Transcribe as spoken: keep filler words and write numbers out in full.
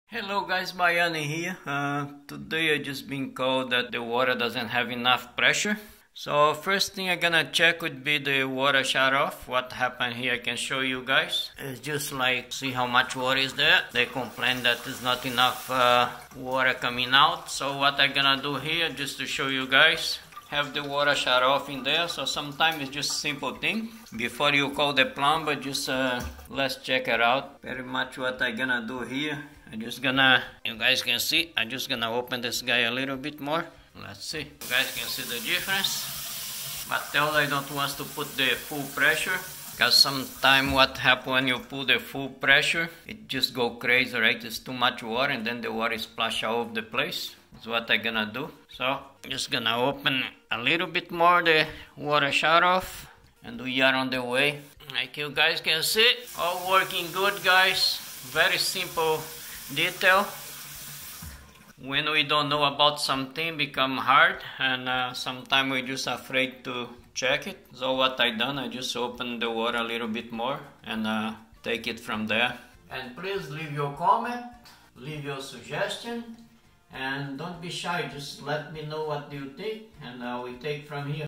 Hello guys, Baiani here. Uh, today I just been called that the water doesn't have enough pressure. So first thing I'm gonna check would be the water shut off. What happened here I can show you guys. It's just like, see how much water is there. They complain that there's not enough uh, water coming out. So what I'm gonna do here, just to show you guys, have the water shut off in there. So sometimes it's just simple thing. Before you call the plumber, just uh, let's check it out. Very much what I'm gonna do here. I'm just gonna, you guys can see, I'm just gonna open this guy a little bit more. Let's see. You guys can see the difference. But tell I don't want to put the full pressure, because sometimes what happens when you put the full pressure, it just go crazy, right? It's too much water and then the water splash all over the place. That's what I'm gonna do. So I'm just gonna open a little bit more the water shut off, and we are on the way. Like you guys can see, all working good, guys. Very simple detail. When we don't know about something, become hard, and uh, sometimes we're just afraid to check it. So what I done, I just open the water a little bit more and uh, take it from there. And please leave your comment, leave your suggestion, and don't be shy. Just let me know what you think, and uh, we take from here.